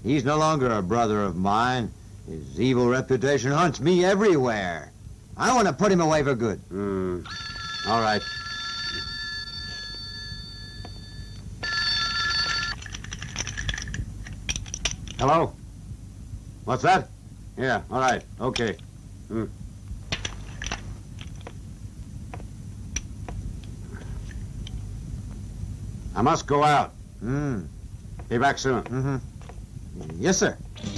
He's no longer a brother of mine. His evil reputation haunts me everywhere. I want to put him away for good. All right. Hello? What's that? Yeah, all right, okay. I must go out. Be back soon. Yes, sir.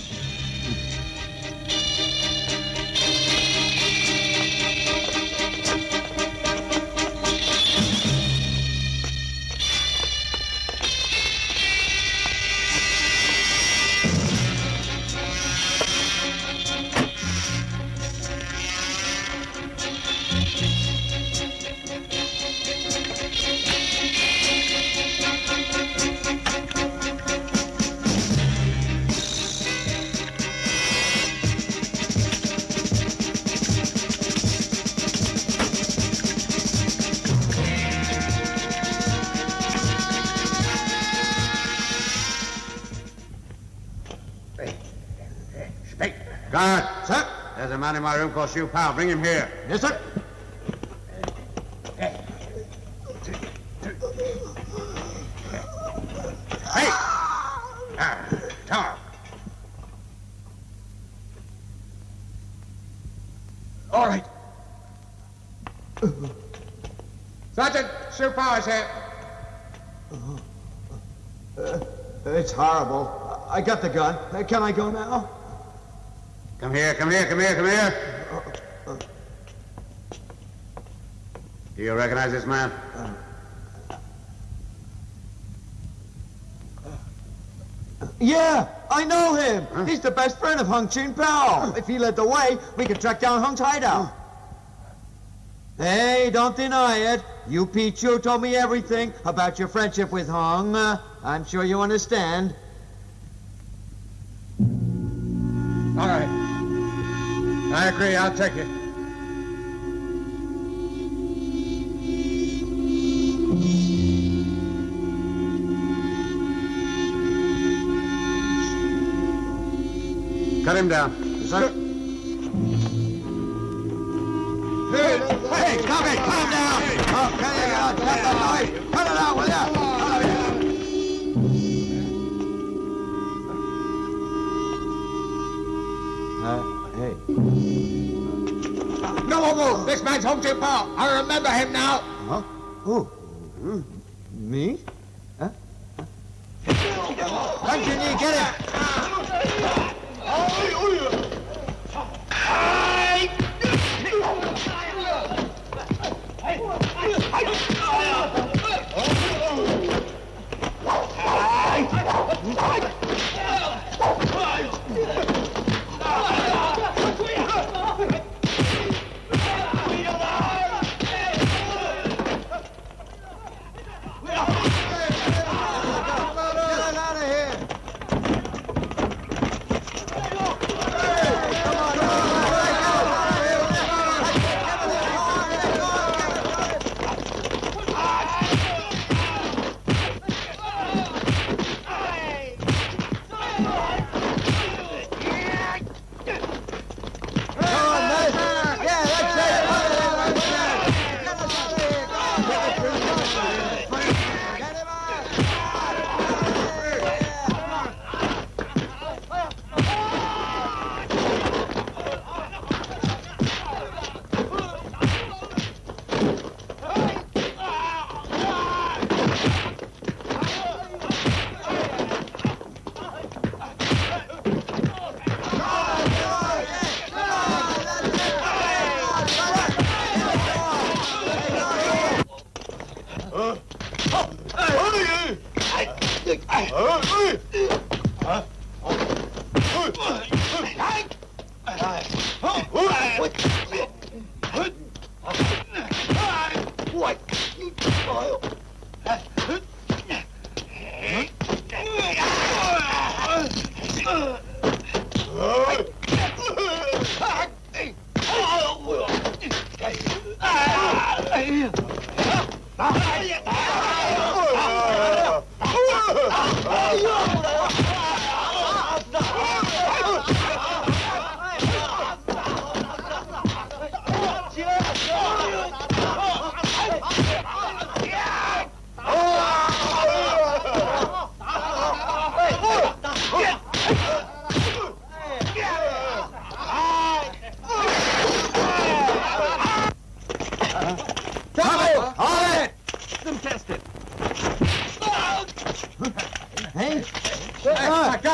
Guard! Sir? There's a man in my room called Shiu Pao. Bring him here. Yes, sir. Hey! Talk. All right. Sergeant, Shiu Pao is here. It's horrible. I got the gun. Can I go now? Come here. Do you recognize this man? Yeah, I know him. Huh? He's the best friend of Hung Chin Pao. If he led the way, we could track down Hung's hideout. Hey, don't deny it. You Pichu told me everything about your friendship with Hung. I'm sure you understand. All right. I agree. I'll take it. Cut him down. Sir. Hey, stop it! Calm down! Okay, cut the knife! Cut it out, will ya? Hey. No more move! This man's Hung Chin Pao. I remember him now. Huh? Who? Me? Huh? Hung Chin Yi, get him!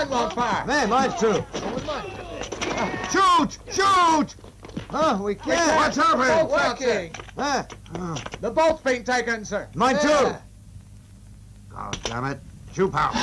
gun won't fire. Man, mine's too. Shoot! Shoot! Huh, we can't. What's happening? Working. Huh? The bolt's been taken, sir. Mine too. Yeah. Oh, damn it. Shoot, pal.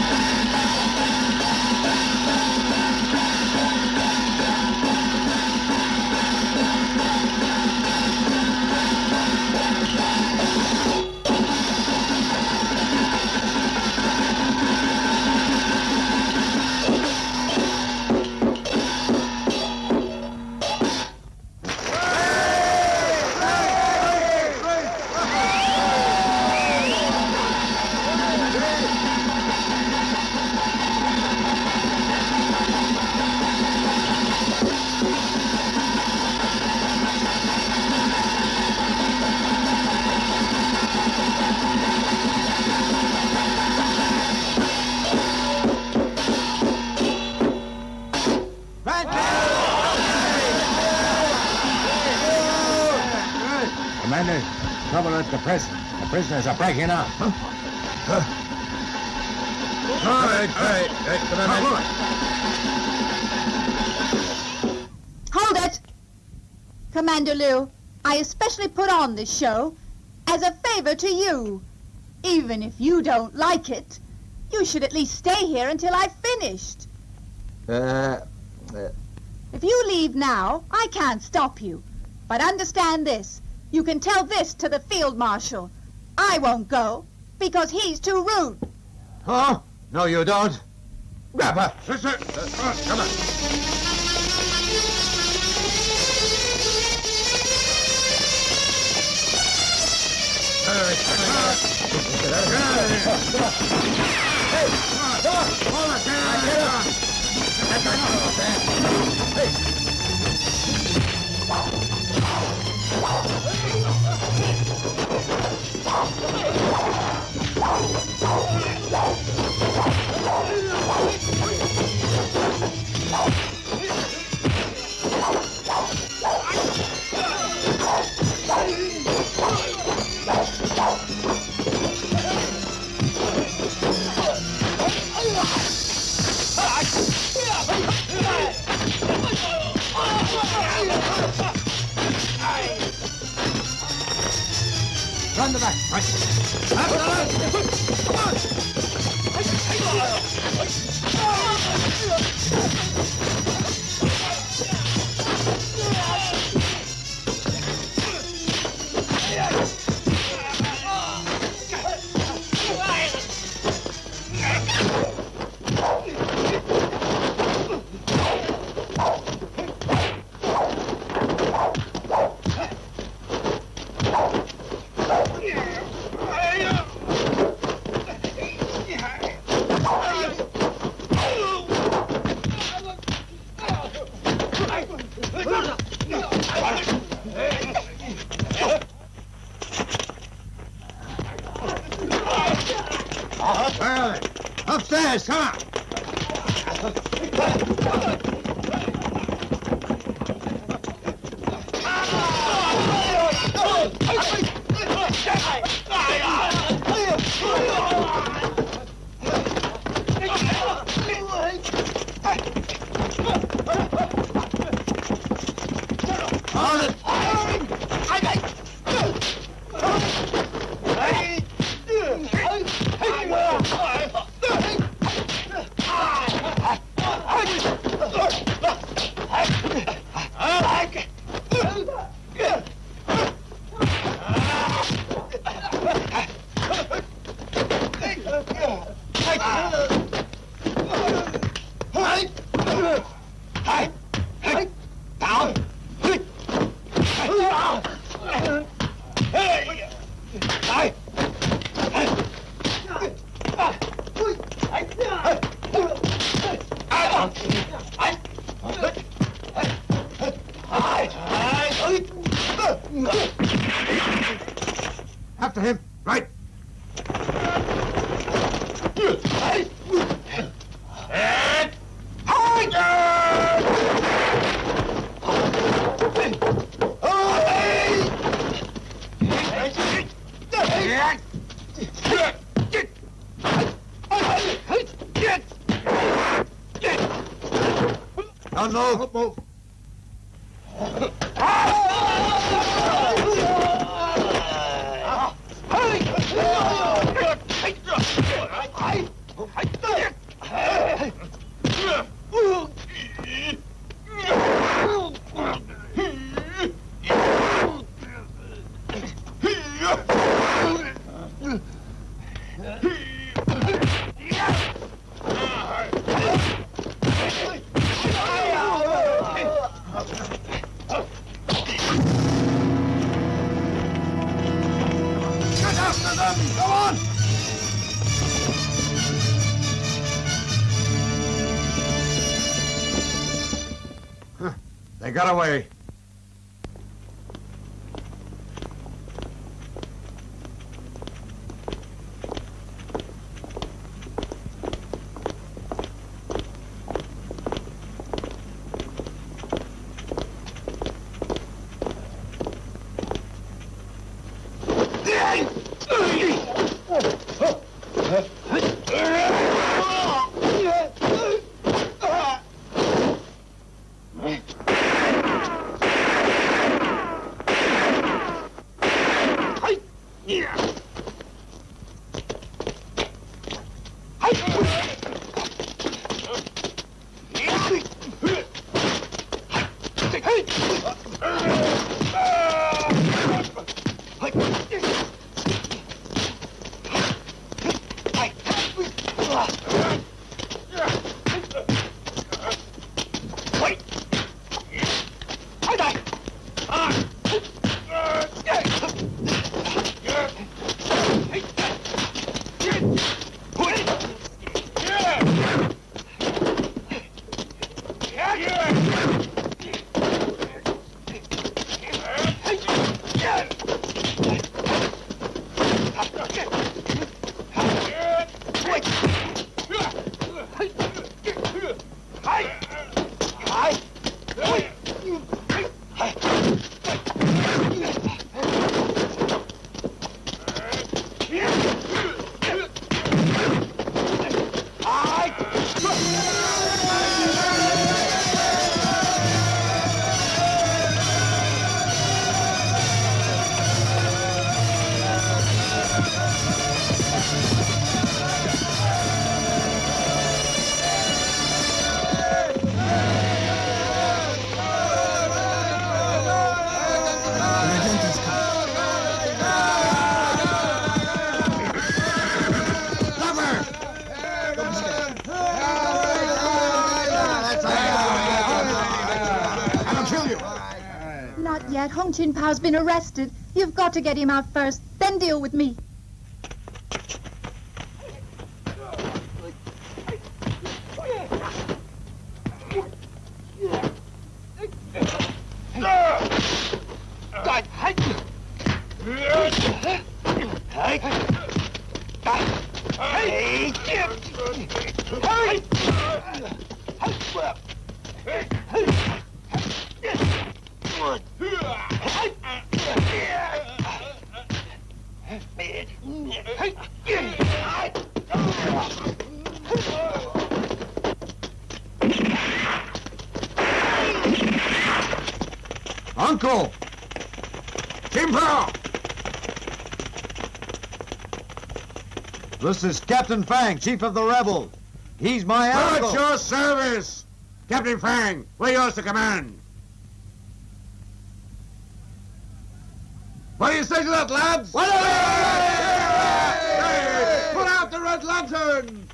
Commander, trouble at the prison. The prisoners are breaking up. All right, Commander. Hold it! Commander Liu, I especially put on this show as a favor to you. Even if you don't like it, you should at least stay here until I've finished. If you leave now, I can't stop you. But understand this. You can tell this to the field marshal. I won't go because he's too rude. Huh? No, you don't. Grab her. Yes, sir. Come on. Run the back. Upstairs, come on. After him. Right. Don't move. Don't move. Go on! They got away. Not yet. Hong Chin Pao's been arrested. You've got to get him out first, then deal with me. Uncle! Chin Pao! This is Captain Fang, chief of the rebels. He's my uncle. At your service! Captain Fang, we're yours to command. What do you say to that, lads? Pull out the red lantern!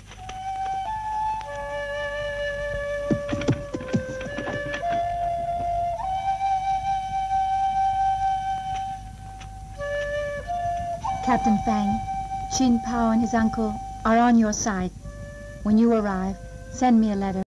Captain Fang, Chin Pao and his uncle are on your side. When you arrive, send me a letter.